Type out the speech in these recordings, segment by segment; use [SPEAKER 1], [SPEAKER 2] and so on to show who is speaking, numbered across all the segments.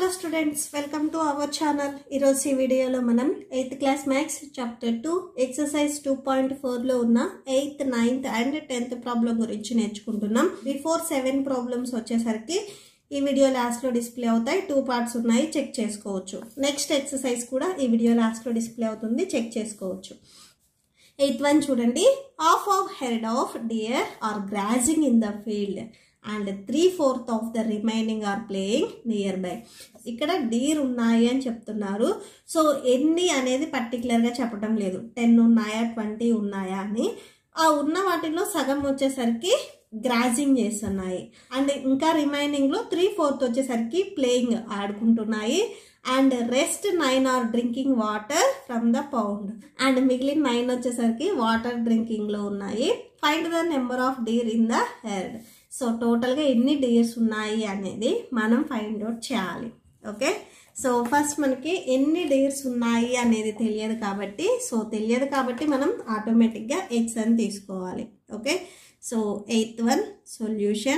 [SPEAKER 1] Hello students, welcome to our channel. ఈరోజు ఈ వీడియోలో మనం 8th class maths chapter 2 exercise 2.4 లో ఉన్న 8th, 9th and 10th problem గురించి నేర్చుకుంటున్నాం. బిఫోర్ 7 ప్రాబ్లమ్స్ వచ్చేసరికి ఈ వీడియో లాస్ట్ లో డిస్ప్లే అవుతాయి. 2 పార్ట్స్ ఉన్నాయి, చెక్ చేసుకోవచ్చు. నెక్స్ట్ ఎక్సర్సైజ్ కూడా ఈ వీడియో లాస్ట్ లో డిస్ప్లే అవుతుంది, చెక్ చేసుకోవచ్చు. 8th one చూడండి. Half of head of deer are grazing in the field and 3/4 of the remaining are playing nearby. ఇక్కడ డీర్ ఉన్నాయి అని చెప్తున్నారు. సో ఎన్ని అనేది పర్టికులర్గా చెప్పడం లేదు, 10 ఉన్నాయా 20 ఉన్నాయా అని. ఆ ఉన్న వాటిలో సగం వచ్చేసరికి గ్రాజింగ్ చేస్తున్నాయి అండ్ ఇంకా రిమైనింగ్లో 3/4 వచ్చేసరికి ప్లేయింగ్ ఆడుకుంటున్నాయి and rest 9 are drinking water from the pond and మిగిలిన 9 వచ్చేసరికి వాటర్ డ్రింకింగ్లో ఉన్నాయి. Find the number of deer in the herd. So టోటల్గా ఎన్ని డీర్స్ ఉన్నాయి అనేది మనం ఫైండ్ అవుట్ చేయాలి. ఓకే, సో ఫస్ట్ మనకి ఎన్ని డీర్స్ ఉన్నాయి అనేది తెలియదు కాబట్టి మనం ఆటోమేటిక్గా ఎక్స్ అని తీసుకోవాలి. Okay, so 8th one solution.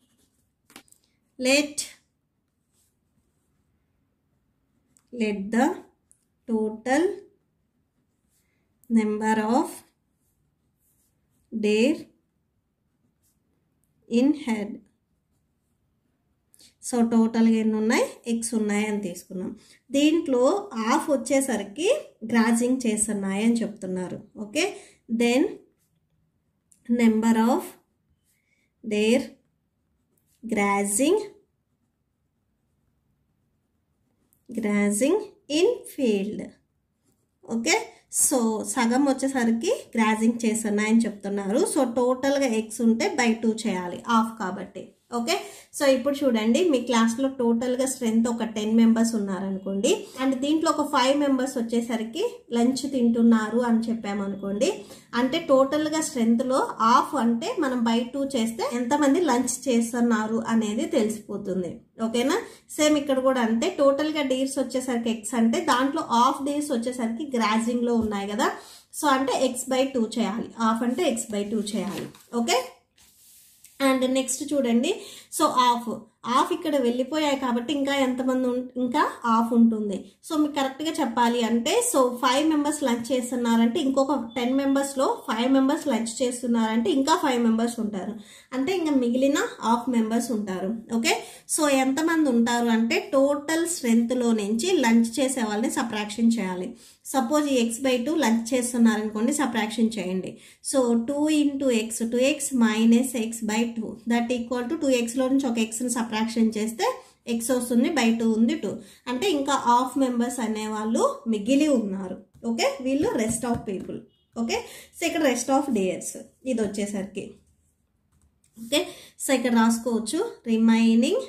[SPEAKER 1] Let the total number of deer in head. So టోటల్గా ఎన్ని ఉన్నాయి, ఎక్స్ ఉన్నాయి అని తీసుకున్నాం. దీంట్లో హాఫ్ వచ్చేసరికి గ్రాజింగ్ చేస్తున్నాయి అని చెప్తున్నారు. Okay, then number of deer grazing in field. Okay, so సగం వచ్చేసరికి గ్రాజింగ్ చేస్తున్నాయని చెప్తున్నారు. సో టోటల్గా ఎక్స్ ఉంటే బై 2 చేయాలి, హాఫ్ కాబట్టి. ఓకే, సో ఇప్పుడు చూడండి, మీ క్లాస్లో టోటల్గా స్ట్రెంత్ ఒక 10 మెంబర్స్ ఉన్నారనుకోండి అండ్ దీంట్లో ఒక 5 మెంబర్స్ వచ్చేసరికి లంచ్ తింటున్నారు అని చెప్పామనుకోండి. అంటే టోటల్గా స్ట్రెంత్లో హాఫ్ అంటే మనం బై 2 చేస్తే ఎంతమంది లంచ్ చేస్తున్నారు అనేది తెలిసిపోతుంది. ఓకేనా, సేమ్ ఇక్కడ కూడా అంతే. టోటల్గా డీర్స్ వచ్చేసరికి ఎక్స్ అంటే దాంట్లో హాఫ్ డీర్స్ వచ్చేసరికి గ్రాజింగ్లో ఉన్నాయి కదా, సో అంటే ఎక్స్ బై 2 చేయాలి, హాఫ్ అంటే ఎక్స్ బై 2 చేయాలి. ఓకే, అండ్ నెక్స్ట్ చూడండి, సో హాఫ్ ఇక్కడ వెళ్ళిపోయాయి కాబట్టి ఇంకా ఎంతమంది ఇంకా హాఫ్ ఉంటుంది. సో మీకు కరెక్ట్గా చెప్పాలి అంటే, సో 5 మెంబర్స్ లంచ్ చేస్తున్నారంటే ఇంకొక 10 మెంబర్స్లో 5 మెంబర్స్ లంచ్ చేస్తున్నారంటే ఇంకా 5 మెంబర్స్ ఉంటారు, అంటే ఇంకా మిగిలిన హాఫ్ మెంబర్స్ ఉంటారు. ఓకే, సో ఎంతమంది ఉంటారు అంటే టోటల్ స్ట్రెంత్లో నుంచి లంచ్ చేసే వాళ్ళని సబ్ట్రాక్షన్ చేయాలి. సపోజ్ ఈ ఎక్స్ బై 2 లంచ్ చేస్తున్నారనుకోండి, సబ్ట్రాక్షన్ చేయండి. So 2 × x, 2x minus x by 2 that equal to 2xలో నుంచి ఒక ఎక్స్ని సబ్ట్రాక్షన్ చేస్తే ఎక్స్ వస్తుంది, బై 2 ఉంది 2, అంటే ఇంకా హాఫ్ మెంబర్స్ అనేవాళ్ళు మిగిలి ఉన్నారు. ఓకే, వీళ్ళు rest of people. Okay, so ఇక్కడ రెస్ట్ ఆఫ్ డేయర్స్ ఇది వచ్చేసరికి. ఓకే, సో ఇక్కడ రాసుకోవచ్చు రిమైనింగ్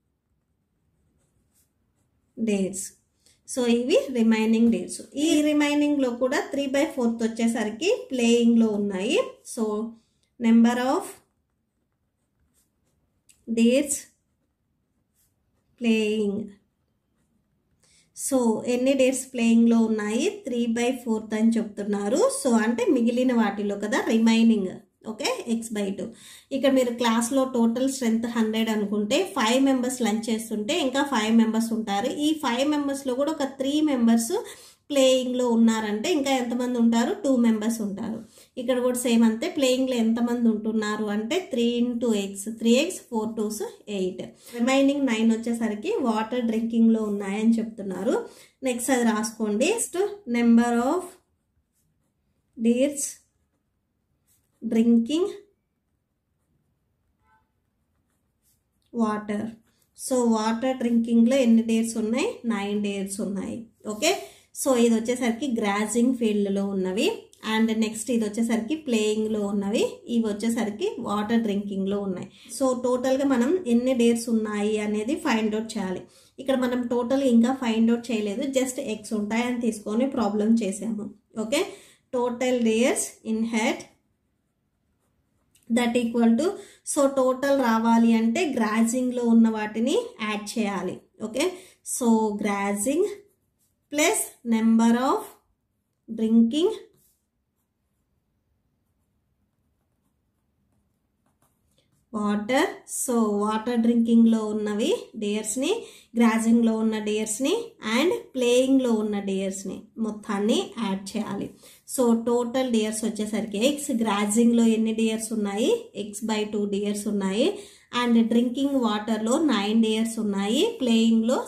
[SPEAKER 1] డేస్. సో ఇవి రిమైనింగ్ డేస్. ఈ రిమైనింగ్లో కూడా 3/4 వచ్చేసరికి ప్లేయింగ్లో ఉన్నాయి. So number of days playing. So ఎన్ని డేస్ ప్లేయింగ్లో ఉన్నాయి, 3/4 అని చెప్తున్నారు. సో అంటే మిగిలిన వాటిలో కదా రిమైనింగ్. Okay, X by 2. ఇక్కడ మీరు క్లాస్లో టోటల్ స్ట్రెంత్ 100 అనుకుంటే 5 మెంబర్స్ లంచ్ చేస్తుంటే ఇంకా 5 మెంబర్స్ ఉంటారు. ఈ 5 మెంబర్స్లో కూడా ఒక 3 మెంబర్స్ ప్లేయింగ్లో ఉన్నారంటే ఇంకా ఎంతమంది ఉంటారు, 2 మెంబర్స్ ఉంటారు. ఇక్కడ కూడా సేమ్ అంతే, ప్లేయింగ్లో ఎంతమంది ఉంటున్నారు అంటే 3 × x, 3x 4 2s 8. రిమైనింగ్ 9 వచ్చేసరికి వాటర్ డ్రింకింగ్లో ఉన్నాయని చెప్తున్నారు. నెక్స్ట్ అది రాసుకోండి. Next number of deers drinking water. So water డ్రింకింగ్లో ఎన్ని డేర్స్ ఉన్నాయి, 9 డేర్స్ ఉన్నాయి. ఓకే, సో ఇది వచ్చేసరికి గ్రాజింగ్ ఫీల్డ్లో ఉన్నవి అండ్ నెక్స్ట్ ఇది వచ్చేసరికి ప్లేయింగ్లో ఉన్నవి, ఇవి వచ్చేసరికి వాటర్ డ్రింకింగ్లో ఉన్నాయి. సో టోటల్గా మనం ఎన్ని డేర్స్ ఉన్నాయి అనేది ఫైండ్ అవుట్ చేయాలి. ఇక్కడ మనం టోటల్ ఇంకా ఫైండ్ అవుట్ చేయలేదు, జస్ట్ ఎక్స్ ఉంటాయని తీసుకొని ప్రాబ్లం చేసాము. Okay, total deers in head that equal to, so total రావాలి అంటే గ్రాజింగ్లో ఉన్న వాటిని యాడ్ చేయాలి. Okay, so grazing plus number of drinking water. So water డ్రింకింగ్లో ఉన్నవి డియర్స్ని, గ్రాజింగ్లో ఉన్న డియర్స్ని అండ్ ప్లేయింగ్లో ఉన్న డియర్స్ని మొత్తాన్ని యాడ్ చేయాలి. సో టోటల్ డియర్స్ వచ్చేసరికి ఎక్స్, గ్రాజింగ్లో ఎన్ని డియర్స్ ఉన్నాయి, x/2 డియర్స్ ఉన్నాయి. అండ్ డ్రింకింగ్ వాటర్లో 9 డియర్స్ ఉన్నాయి. ప్లేయింగ్లో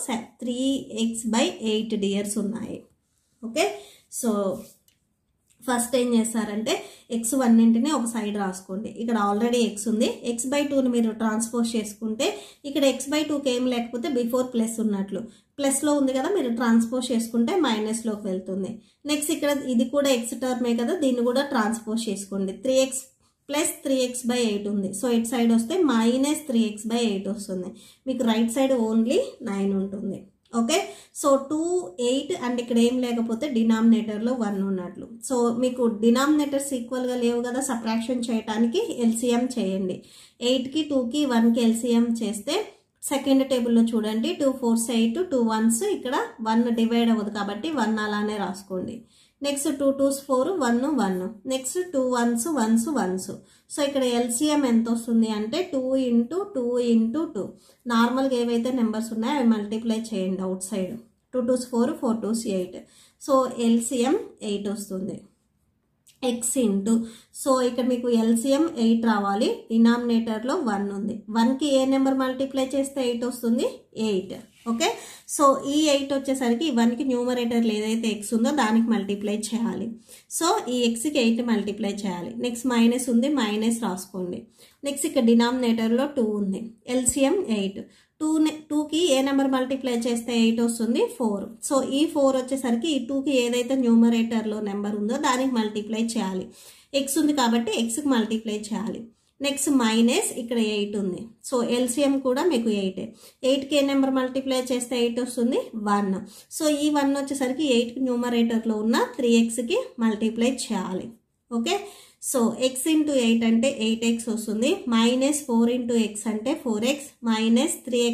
[SPEAKER 1] 3x/8 డియర్స్ ఉన్నాయి. ఓకే, సో ఫస్ట్ ఏం చేస్తారంటే ఎక్స్ అన్నింటినీ ఒక సైడ్ రాసుకోండి. ఇక్కడ ఆల్రెడీ ఎక్స్ ఉంది, x/2ని మీరు ట్రాన్స్పోజ్ చేసుకుంటే ఇక్కడ x/2కి ఏం లేకపోతే బిఫోర్ ప్లస్ ఉన్నట్లు, ప్లస్లో ఉంది కదా, మీరు ట్రాన్స్పోజ్ చేసుకుంటే మైనస్లోకి వెళ్తుంది. నెక్స్ట్ ఇక్కడ ఇది కూడా ఎక్స్ టర్మే కదా, దీన్ని కూడా ట్రాన్స్పోజ్ చేసుకోండి. 3x ప్లస్ 3x/8 ఉంది. సో ఇటు సైడ్ వస్తే మైనస్ 3x/8 వస్తుంది. మీకు రైట్ సైడ్ ఓన్లీ 9 ఉంటుంది. ఓకే, సో 2, 8 అండ్ ఇక్కడ ఏం లేకపోతే డినామినేటర్లో 1 ఉన్నట్లు. సో మీకు డినామినేటర్స్ ఈక్వల్గా లేవు కదా, సబ్ట్రాక్షన్ చేయడానికి ఎల్సిఎం చేయండి. 8కి 2కి 1కి ఎల్సిఎం చేస్తే సెకండ్ టేబుల్లో చూడండి, 2 4s 8, 2 1s, ఇక్కడ 1 డివైడ్ అవ్వదు కాబట్టి 1 అలానే రాసుకోండి. Next 2 2s 4, 1 1, next 2 1s 1s 1s. So ఇక్కడ ఎల్సిఎం ఎంత వస్తుంది అంటే 2 × 2 × 2. నార్మల్గా ఏవైతే నెంబర్స్ ఉన్నాయో అవి మల్టిప్లై చేయండి out side. 2 2s 4, 4 2s 8. So LCM 8 వస్తుంది. ఎక్స్ ఇంటూ, సో ఇక్కడ మీకు ఎల్సిఎం 8 రావాలి. డినామినేటర్లో 1 ఉంది. 1కి ఏ నెంబర్ మల్టిప్లై చేస్తే 8 వస్తుంది, 8. ఓకే, సో ఈ 8 వచ్చేసరికి 1కి న్యూమరేటర్లో ఏదైతే ఎక్స్ ఉందో దానికి మల్టిప్లై చేయాలి. సో ఈ ఎక్స్కి 8 మల్టిప్లై చేయాలి. నెక్స్ట్ మైనస్ ఉంది, మైనస్ రాసుకోండి. నెక్స్ట్ ఇక్కడ డినామినేటర్లో 2 ఉంది. ఎల్సిఎం 8. 2కి ఏ నెంబర్ మల్టిప్లై చేస్తే 8 వస్తుంది, 4. సో ఈ 4 వచ్చేసరికి ఈ 2కి ఏదైతే న్యూమరేటర్లో నెంబర్ ఉందో దానికి మల్టిప్లై చేయాలి. ఎక్స్ ఉంది కాబట్టి ఎక్స్కి మల్టిప్లై చేయాలి. నెక్స్ట్ మైనస్ ఇక్కడ 8 ఉంది. సో ఎల్సిఎం కూడా మీకు 8. 8కి ఏ నెంబర్ మల్టిప్లై చేస్తే 8 వస్తుంది, 1. సో ఈ 1 వచ్చేసరికి 8కి న్యూమరేటర్లో ఉన్న 3xకి మల్టిప్లై చేయాలి. ఓకే, సో x × 8 అంటే 8x వస్తుంది. మైనస్ 4 × x అంటే 4x, మైనస్ 3x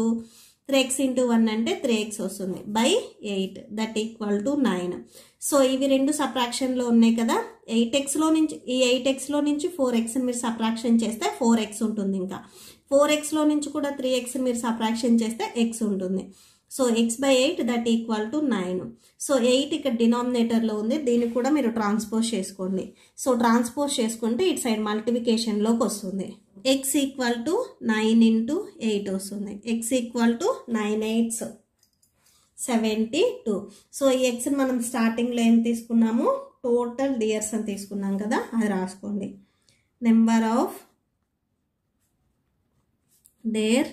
[SPEAKER 1] × 1 అంటే 3x వస్తుంది by 8, that equal to 9. So ఇవి రెండు సబ్ట్రాక్షన్లో ఉన్నాయి కదా, 8xలో నుంచి ఈ 8xలో నుంచి 4xని మీరు సబ్ట్రాక్షన్ చేస్తే 4x ఉంటుంది. ఇంకా 4xలో నుంచి కూడా 3xని మీరు సబ్ట్రాక్షన్ చేస్తే x ఉంటుంది. So x/8 that equal to 9. So 8 ఇక్కడ డినామినేటర్లో ఉంది, దీన్ని కూడా మీరు ట్రాన్స్పోజ్ చేసుకోండి. సో ట్రాన్స్పోజ్ చేసుకుంటే ఇటు సైడ్ మల్టిప్లికేషన్లోకి వస్తుంది. x ఈక్వల్ టు 9 × 8 వస్తుంది. x equal to 9 8s 72. So ఈ ఎక్స్ని మనం స్టార్టింగ్లో ఏం తీసుకున్నాము, టోటల్ డియర్స్ అని తీసుకున్నాం కదా, అది రాసుకోండి. Number of deer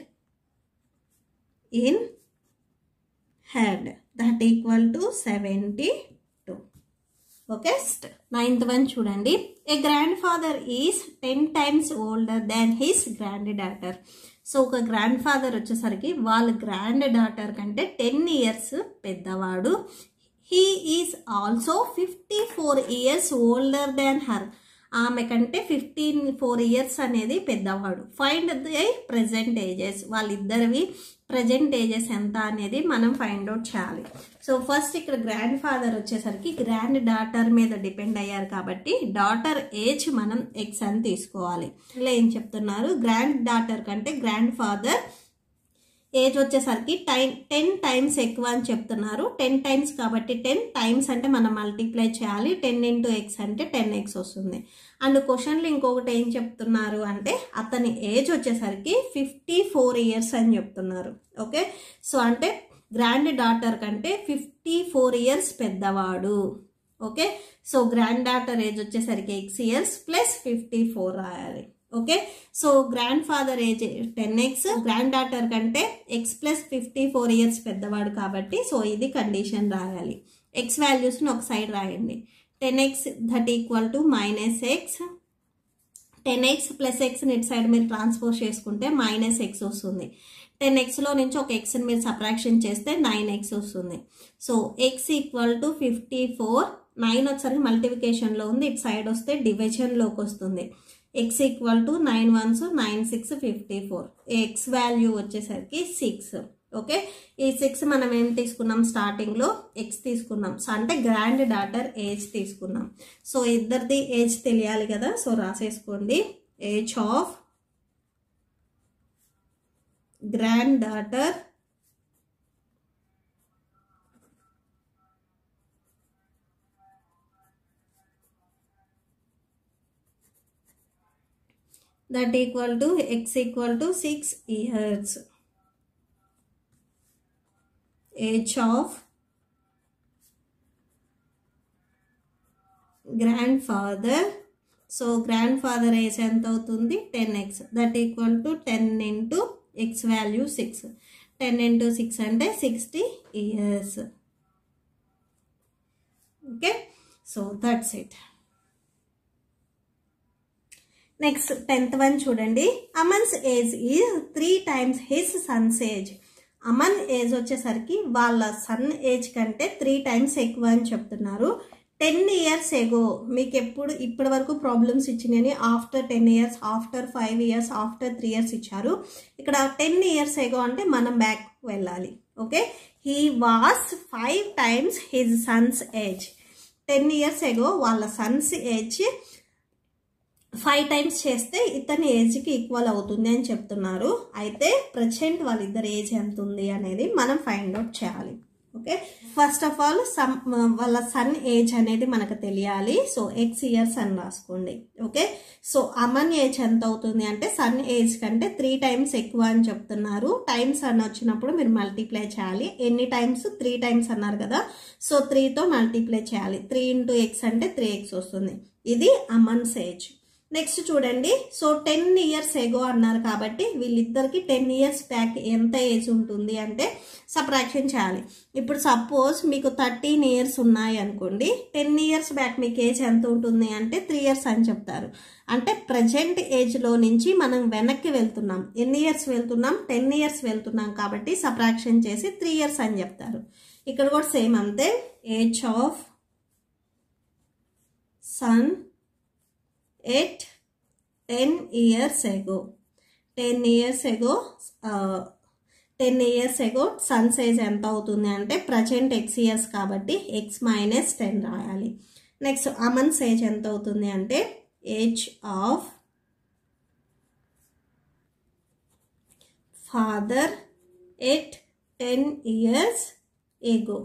[SPEAKER 1] in head that equal to 72. Okay, 9th one చూడండి. A grandfather is 10 times older than his granddaughter. So ఒక గ్రాండ్ ఫాదర్ వచ్చేసరికి వాళ్ళ గ్రాండ్ డాటర్ కంటే 10 years పెద్దవాడు. He is also 54 years older than her. ఆమె కంటే 4 years అనేది పెద్దవాడు. Find the present ages. వాళ్ళిద్దరివి ప్రెజెంట్ ఏజెస్ ఎంత అనేది మనం ఫైండ్ అవుట్ చేయాలి. సో ఫస్ట్ ఇక్కడ గ్రాండ్ ఫాదర్ వచ్చేసరికి గ్రాండ్ డాటర్ మీద డిపెండ్ అయ్యారు కాబట్టి డాటర్ ఏజ్ మనం ఎక్స్ అని తీసుకోవాలి. ఇలా ఏం చెప్తున్నారు, గ్రాండ్ డాటర్ కంటే గ్రాండ్ ఫాదర్ ఏజ్ వచ్చేసరికి 10 times ఎక్కువ అని చెప్తున్నారు. 10 times కాబట్టి 10 times అంటే మనం మల్టిప్లై చేయాలి. 10 × x అంటే 10x వస్తుంది. అండ్ క్వశ్చన్లో ఇంకొకటి ఏం చెప్తున్నారు అంటే అతని ఏజ్ వచ్చేసరికి 54 years అని చెప్తున్నారు. ఓకే, సో అంటే గ్రాండ్ డాటర్ కంటే 54 years పెద్దవాడు. Okay, so granddaughter age వచ్చేసరికి x years ప్లస్ 54 రాయాలి. Okay, so grandfather age 10x, granddaughter కంటే x ప్లస్ 54 years పెద్దవాడు కాబట్టి సో ఇది కండిషన్ రాయాలి. x వాల్యూస్ని ఒక సైడ్ రాయండి. 10x that equal to -x, 10x plus xని ఇటు సైడ్ మీరు ట్రాన్స్పోజ్ చేసుకుంటే -x వస్తుంది. 10xలో నుంచి ఒక xని మీరు సబ్ట్రాక్షన్ చేస్తే 9x వస్తుంది. సో x ఈక్వల్ టు 54, 9 వచ్చేసరికి మల్టిప్లికేషన్లో ఉంది, ఇటు సైడ్ వస్తే డివిజన్లోకి వస్తుంది. x equal to 9 1s 9 6 54. x value వచ్చేసరికి 6. ఓకే, ఈ 6 మనం ఏం తీసుకున్నాం, స్టార్టింగ్లో x తీసుకున్నాం. సో అంటే గ్రాండ్ డాటర్ ఏజ్ తీసుకున్నాం. సో ఇద్దరిది ఏజ్ తెలియాలి కదా, సో రాసేసుకోండి. Age of granddaughter that equal to x equal to 6 years. Age of grandfather. So grandfather age ఎంత అవుతుంది 10x, that equal to 10 into x value 6. 10 into 6 అంటే 60 years. Okay, so that's it. Next 10th one చూడండి. Aman's age is 3 times his son's age. Aman age వచ్చేసరికి వాళ్ళ son age కంటే 3 times ఎక్కువ అని చెప్తున్నారు. 10 years ఎగో మీకు ఇప్పటి వరకు ప్రాబ్లమ్స్ ఇచ్చినాయని after 10 years, after 5 years, after 3 years ఇచ్చారు. ఇక్కడ 10 years ఎగో అంటే మనం బ్యాక్ వెళ్ళాలి. Okay, he was 5 times his son's age. 10 years ago వాళ్ళ సన్స్ ఏజ్ 5 times చేస్తే ఇతని ఏజ్కి ఈక్వల్ అవుతుంది అని చెప్తున్నారు. అయితే ప్రజెంట్ వాళ్ళిద్దరు ఏజ్ ఎంత ఉంది అనేది మనం ఫైండ్ అవుట్ చేయాలి. ఓకే, ఫస్ట్ ఆఫ్ ఆల్ వాళ్ళ సన్ ఏజ్ అనేది మనకు తెలియాలి. సో x years అని రాసుకోండి. ఓకే, సో అమన్ ఏజ్ ఎంత అవుతుంది అంటే సన్ ఏజ్ కంటే 3 times ఎక్కువ అని చెప్తున్నారు. టైమ్స్ అని వచ్చినప్పుడు మీరు మల్టిప్లై చేయాలి. ఎన్ని టైమ్స్? 3 times అన్నారు కదా, సో 3తో మల్టిప్లై చేయాలి. 3 into x అంటే 3x వస్తుంది. ఇది అమన్స్ ఏజ్. నెక్స్ట్ చూడండి, సో 10 years ఎగో అన్నారు కాబట్టి వీళ్ళిద్దరికి 10 years బ్యాక్ ఎంత ఏజ్ ఉంటుంది అంటే సబ్ట్రాక్షన్ చేయాలి. ఇప్పుడు సపోజ్ మీకు 13 years ఉన్నాయి అనుకోండి, 10 years బ్యాక్ మీకు ఏజ్ ఎంత ఉంటుంది అంటే 3 years అని చెప్తారు. అంటే ప్రజెంట్ ఏజ్లో నుంచి మనం వెనక్కి వెళ్తున్నాం. ఎన్ని ఇయర్స్ వెళ్తున్నాం? 10 years వెళ్తున్నాం కాబట్టి సబ్ట్రాక్షన్ చేసి 3 years అని చెప్తారు. ఇక్కడ కూడా సేమ్ అంతే. Age of son at 10 years ago. 10 years ago 10 years ago sons age ఎంత అవుతుంది అంటే ప్రజెంట్ x years కాబట్టి x minus 10 రాయాలి. నెక్స్ట్ అమన్స్ ఏజ్ ఎంత అవుతుంది అంటే age of father at 10 years ago.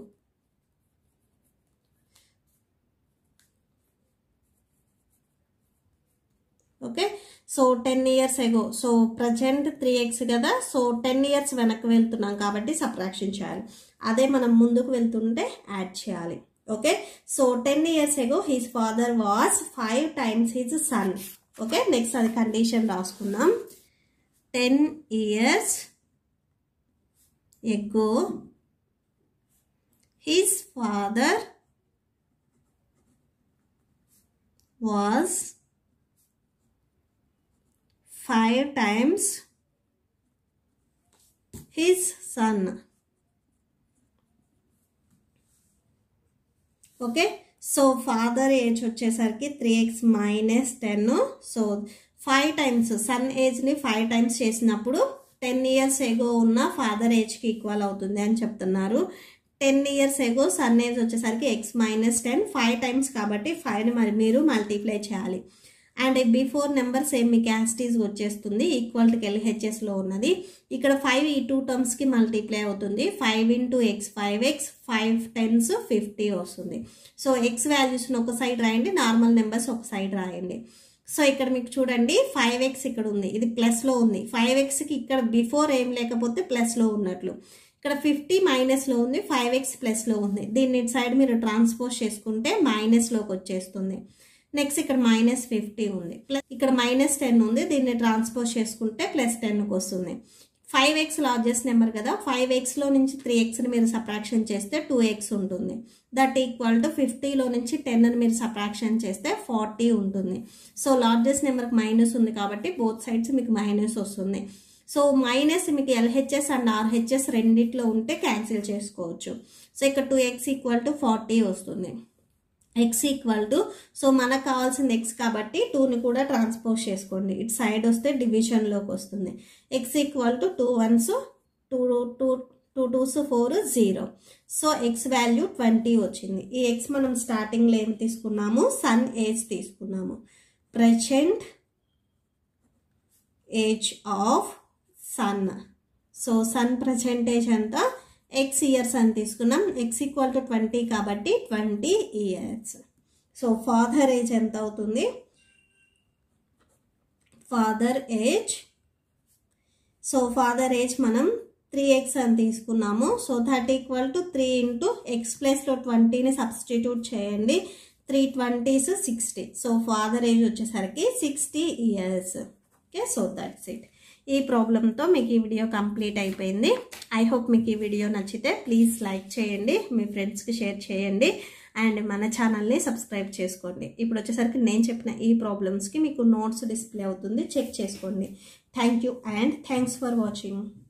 [SPEAKER 1] Okay, so 10 years ago, so present 3x కదా, so 10 years వెనక్కి వెళ్తున్నాం కాబట్టి సబ్ట్రాక్షన్ చేయాలి. అదే మనం ముందుకు వెళ్తుంటే యాడ్ చేయాలి. Okay, so 10 years ago his father was 5 times his son. Okay, next అది కండిషన్ రాసుకుందాం. 10 years ago his father was 5 times his son. Okay, so father age వచ్చేసరికి 3x minus 10. So 5 times son ఏజ్ని 5 times చేసినప్పుడు 10 years ఎగో ఉన్న father ఏజ్కి equal అవుతుంది అని చెప్తున్నారు. 10 years ఎగో సన్ ఏజ్ వచ్చేసరికి x minus 10, 5 times కాబట్టి 5ని మరి మీరు మల్టిప్లై చేయాలి. అండ్ బిఫోర్ నెంబర్ సేమ్ మీకు యాస్టీస్ వచ్చేస్తుంది. ఈక్వల్ టు LHSలో ఉన్నది. ఇక్కడ 5 ఈ 2 టర్మ్స్కి మల్టిప్లై అవుతుంది. 5 into x 5x, 5 10s 50 వస్తుంది. సో x వాల్యూస్ని ఒక సైడ్ రాయండి, నార్మల్ నెంబర్స్ ఒక సైడ్ రాయండి. సో ఇక్కడ మీకు చూడండి 5x ఇక్కడ ఉంది, ఇది ప్లస్లో ఉంది. 5xకి ఇక్కడ బిఫోర్ ఏం లేకపోతే ప్లస్లో ఉన్నట్లు. ఇక్కడ 50 మైనస్లో ఉంది, 5x ప్లస్లో ఉంది. దీన్ని ఇటు సైడ్ మీరు ట్రాన్స్పోజ్ చేసుకుంటే మైనస్లోకి వచ్చేస్తుంది. నెక్స్ట్ ఇక్కడ -50 ఉంది, ఇక్కడ -10 ఉంది. దీన్ని ట్రాన్స్పోజ్ చేసుకుంటే +10కి వస్తుంది. 5x లార్జెస్ట్ నెంబర్ కదా, 5xలో నుంచి 3xని మీరు సబ్ట్రాక్షన్ చేస్తే 2x ఉంటుంది. దట్ ఈక్వల్ టు 50లో నుంచి 10ని మీరు సబ్ట్రాక్షన్ చేస్తే 40 ఉంటుంది. సో లార్జెస్ట్ నెంబర్కి మైనస్ ఉంది కాబట్టి బోత్ సైడ్స్ మీకు మైనస్ వస్తుంది. సో మైనస్ మీకు LHS అండ్ RHS రెండిట్లో ఉంటే క్యాన్సిల్ చేసుకోవచ్చు. సో ఇక్కడ 2x = 40 వస్తుంది. x ఈక్వల్ టు, సో మనకు కావాల్సింది x కాబట్టి 2ని కూడా ట్రాన్స్పోజ్ చేసుకోండి. ఇటు సైడ్ వస్తే డివిజన్లోకి వస్తుంది. x equal to 2 1s 2 2s 4 0. So x value 20 వచ్చింది. ఈ x మనం స్టార్టింగ్లో ఏం తీసుకున్నాము? సన్ ఏజ్ తీసుకున్నాము. Present age of son so son percentage ఎంత, ఎక్స్ ఇయర్స్ అని తీసుకున్నాం. ఎక్స్ ఈక్వల్ టు 20 కాబట్టి 20 ఇయర్స్. సో ఫాదర్ ఏజ్ ఎంత అవుతుంది, father age, so father age మనం 3x అని తీసుకున్నాము. So that equal to 3 into x ప్లస్లో 20ని సబ్స్టిట్యూట్ చేయండి. 3 20s 60. సో ఫాదర్ ఏజ్ వచ్చేసరికి 60 years. Okay, so that's it. ఈ ప్రాబ్లంతో మీకు ఈ వీడియో కంప్లీట్ అయిపోయింది. ఐ హోప్ మీకు ఈ వీడియో నచ్చితే ప్లీజ్ లైక్ చేయండి, మీ ఫ్రెండ్స్కి షేర్ చేయండి, అండ్ మన ఛానల్ని సబ్స్క్రైబ్ చేసుకోండి. ఇప్పుడు వచ్చేసరికి నేను చెప్పిన ఈ ప్రాబ్లమ్స్కి మీకు నోట్స్ డిస్ప్లే అవుతుంది, చెక్ చేసుకోండి. Thank you and thanks for watching.